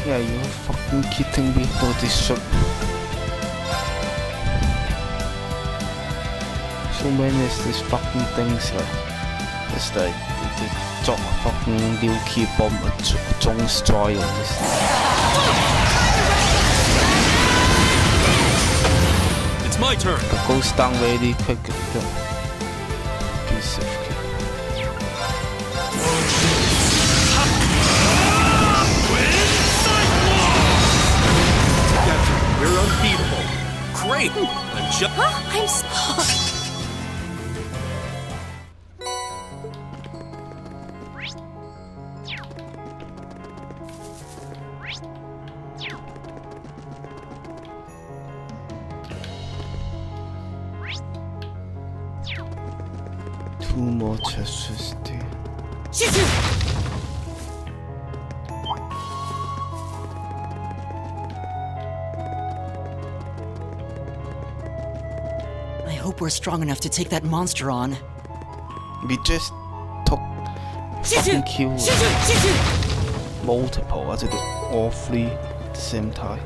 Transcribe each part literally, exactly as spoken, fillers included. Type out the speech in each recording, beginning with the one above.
Yeah, you're fucking kidding me. No, this shot. So many of these fucking things like it's like the drop a fucking nuclear bomb at Zhong's trial. It's my turn. It goes down really quick. Piece of Together, we're unbeatable. Great. I'm just. Huh? I'm so. Two more chests there. I hope we're strong enough to take that monster on. We just took fucking kills multiple, I did all three at the same time.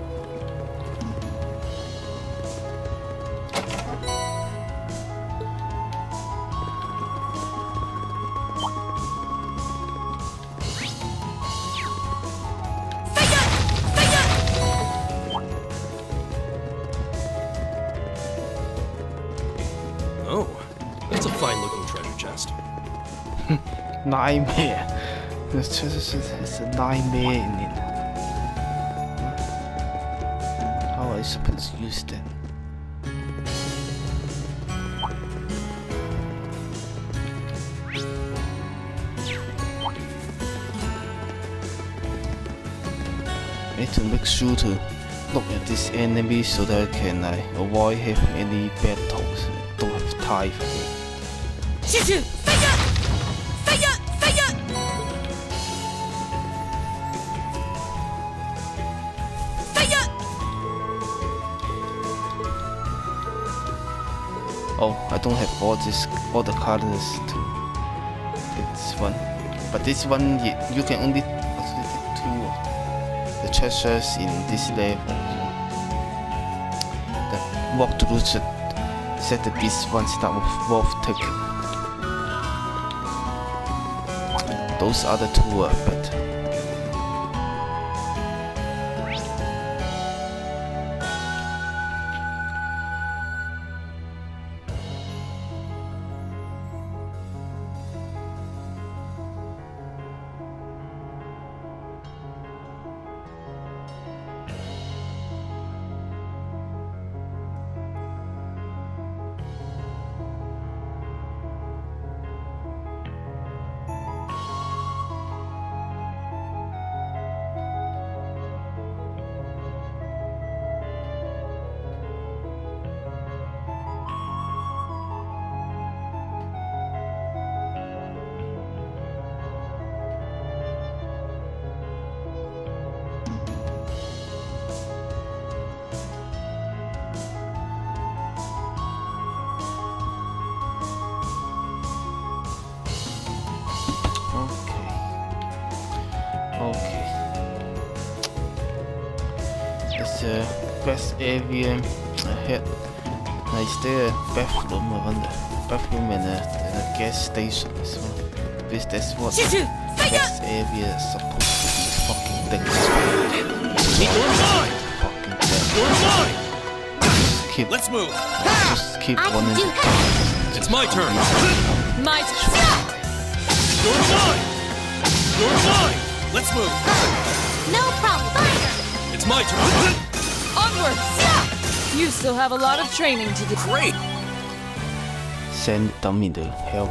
Oh, that's a fine-looking treasure chest. Nightmare. It's just it's a nightmare in it. How are I supposed to use that? I need to make sure to look at this enemy so that I can uh, avoid having any battles. Don't have time for it. Fire! Fire! Fire! Fire! Oh, I don't have all this, all the colors to this one. But this one, you, you can only also get two of the treasures in this level. The walkthrough should set the this one's not worth taking. Those other two are better. The best area ahead. Is there a bathroom? I wonder. Bathroom and a, and a gas station as well. Because that's what the best area is supposed to be. Fucking things. You're mine! Fucking dead. You're mine! Just keep, Let's move. just keep I running do the that. It's my turn. My turn. You're mine! You're mine! Let's move. No problem. It's my turn. Onward! You still have a lot of training to do. Great! Send them into hell.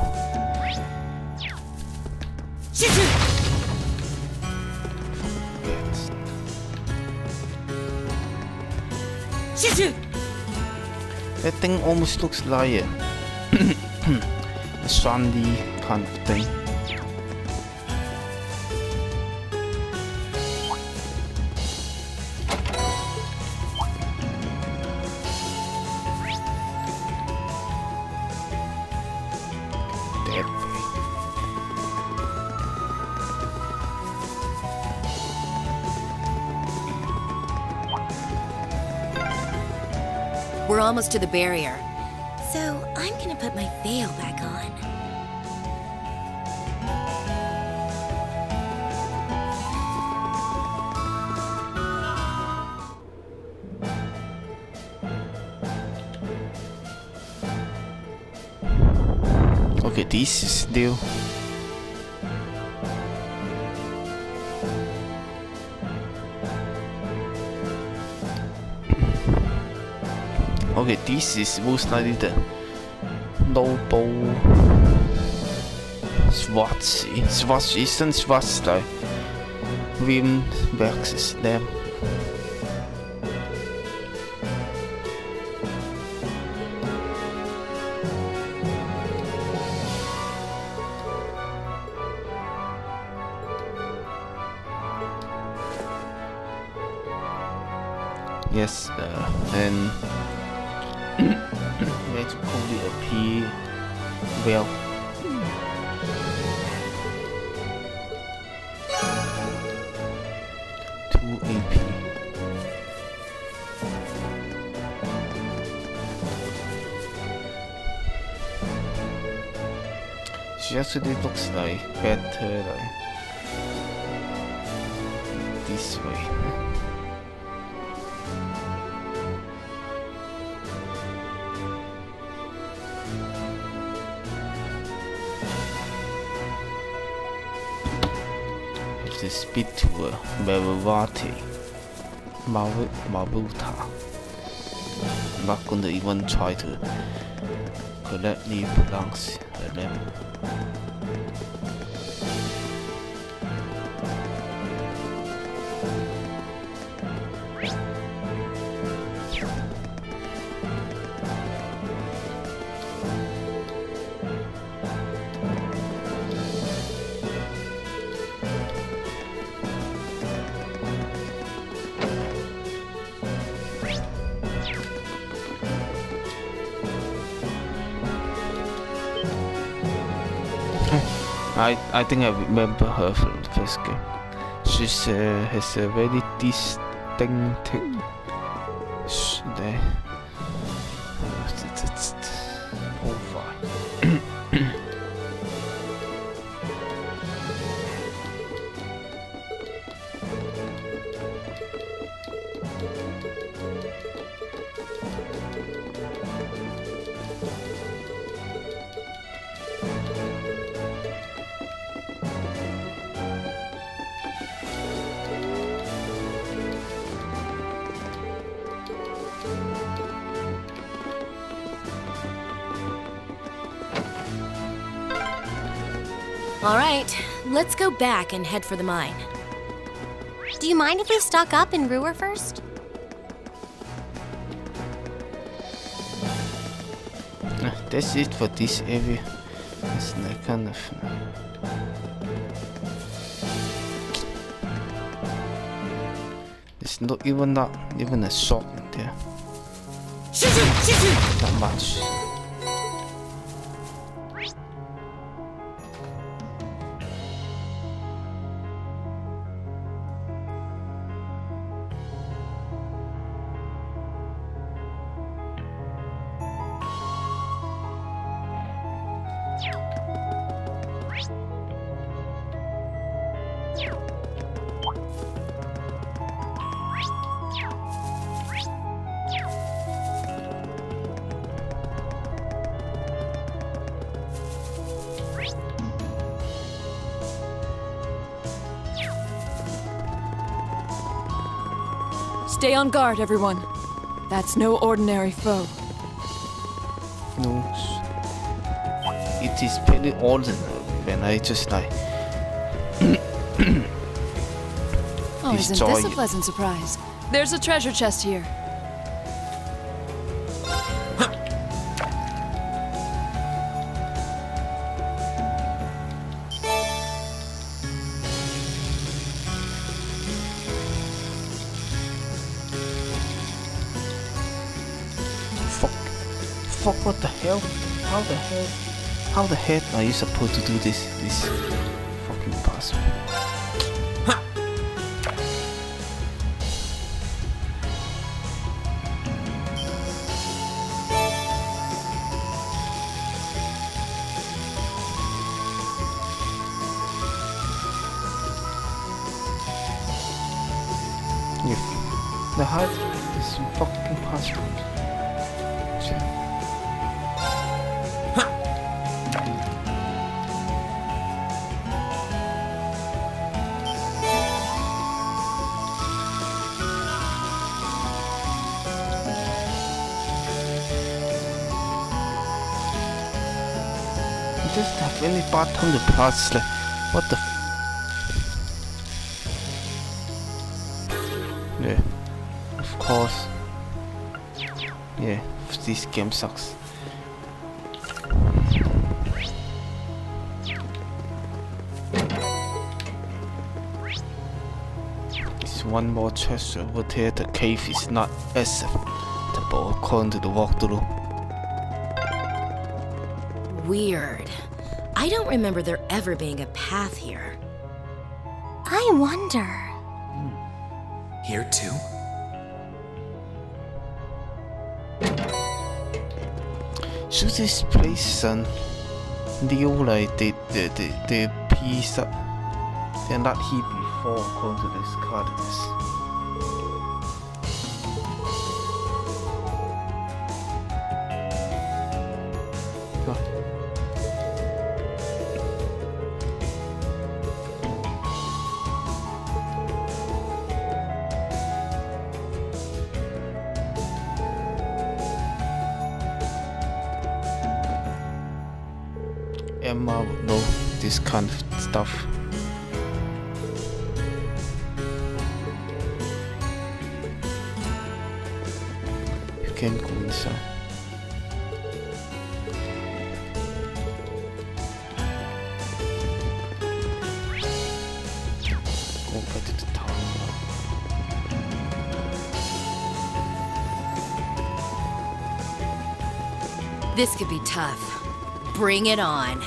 Bats. That thing almost looks like a, a sandy kind of thing. We're almost to the barrier. So I'm gonna put my veil back on. Okay, this is still. Okay, this is most likely the noble Schwartzy. Schwartz isn't Schwartz like Wim versus them. Yes, uh, and let's only appear well. Two A P. She actually looks like better like this way. The speed to a Maravati Maruta. I'm not going to even try to correctly pronounce her name. I, I think I remember her from the first game. She uh, has a very distinctive sh there. Profile. All right, let's go back and head for the mine. Do you mind if we stock up in Ruhr first? Uh, that's it for this area. It's like kind of. There's not even not even a shop in there. Not much. Stay on guard, everyone. That's no ordinary foe. No. It is very ordinary when I just like Oh, isn't destroy this a it. pleasant surprise? There's a treasure chest here. Fuck. Fuck, what the hell? How the hell? How the heck are you supposed to do this? This fucking password. Yeah. The height is fucking possible. It doesn't have any bottom to plots, like what the f. Yeah, of course. Yeah, this game sucks. There's one more chest over there. The cave is not acceptable according to the walkthrough. Weird. I don't remember there ever being a path here. I wonder. Here too? So this place and Leo like they the the the piece up they're not here before according to this coordinates. Emma would know this kind of stuff. You can go inside. Go back to the tower. This could be tough. Bring it on.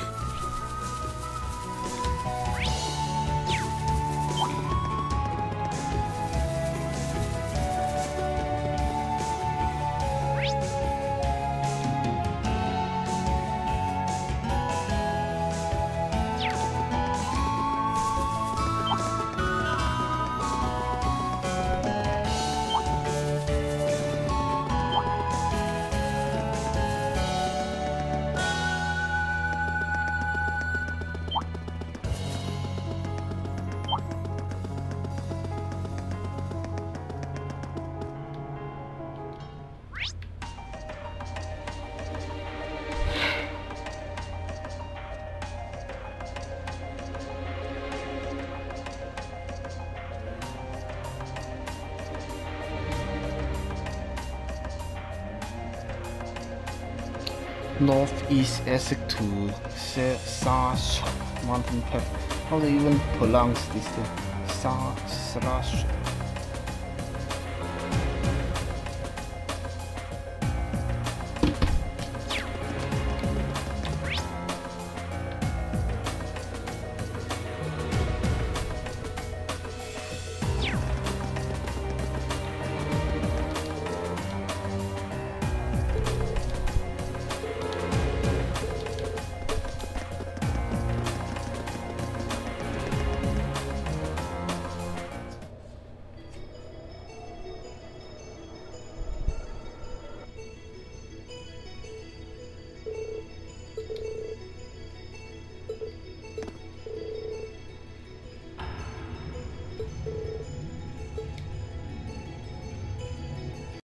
Northeast exit to Sash Mountain Path. How do you even pronounce this thing? Sash.